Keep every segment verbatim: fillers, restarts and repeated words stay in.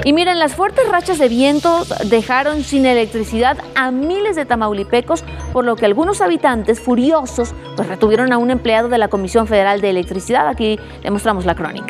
Y miren, las fuertes rachas de vientos dejaron sin electricidad a miles de tamaulipecos, por lo que algunos habitantes furiosos pues retuvieron a un empleado de la Comisión Federal de Electricidad. Aquí le mostramos la crónica.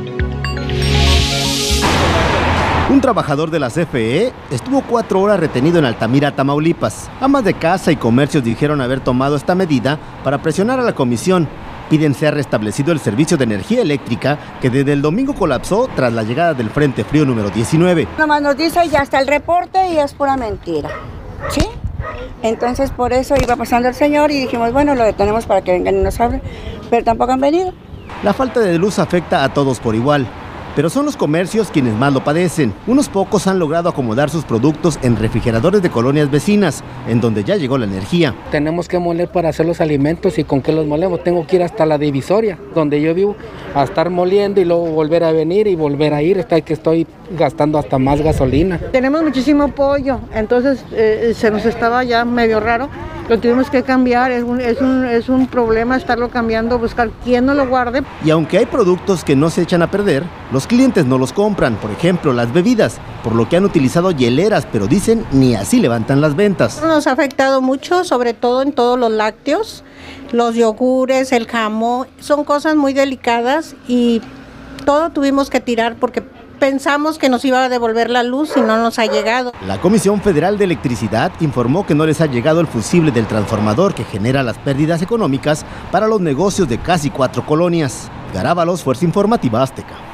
Un trabajador de la C F E estuvo cuatro horas retenido en Altamira, Tamaulipas. Amas de casa y comercios dijeron haber tomado esta medida para presionar a la comisión. Piden sea restablecido el servicio de energía eléctrica que desde el domingo colapsó tras la llegada del Frente Frío número diecinueve. Nomás nos dice ya está el reporte y es pura mentira, ¿sí? Entonces por eso iba pasando el señor y dijimos, bueno, lo detenemos para que vengan y nos abran, pero tampoco han venido. La falta de luz afecta a todos por igual, pero son los comercios quienes más lo padecen. Unos pocos han logrado acomodar sus productos en refrigeradores de colonias vecinas, en donde ya llegó la energía. Tenemos que moler para hacer los alimentos. ¿Y con qué los molemos? Tengo que ir hasta la divisoria, donde yo vivo, a estar moliendo y luego volver a venir y volver a ir, hasta que estoy gastando hasta más gasolina. Tenemos muchísimo pollo, entonces eh, se nos estaba ya medio raro. Lo tuvimos que cambiar, es un, es, un, es un problema estarlo cambiando, buscar quién no lo guarde. Y aunque hay productos que no se echan a perder, los clientes no los compran, por ejemplo las bebidas, por lo que han utilizado hieleras, pero dicen ni así levantan las ventas. Nos ha afectado mucho, sobre todo en todos los lácteos, los yogures, el jamón, son cosas muy delicadas y todo tuvimos que tirar porque pensamos que nos iba a devolver la luz y no nos ha llegado. La Comisión Federal de Electricidad informó que no les ha llegado el fusible del transformador que genera las pérdidas económicas para los negocios de casi cuatro colonias. Garábalos, Fuerza Informativa Azteca.